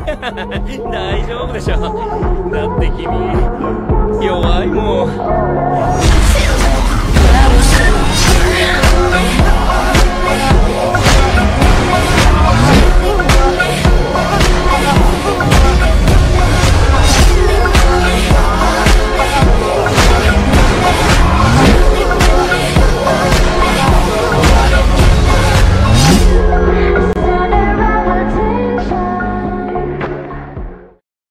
大丈夫でしょ。だって君弱いもん。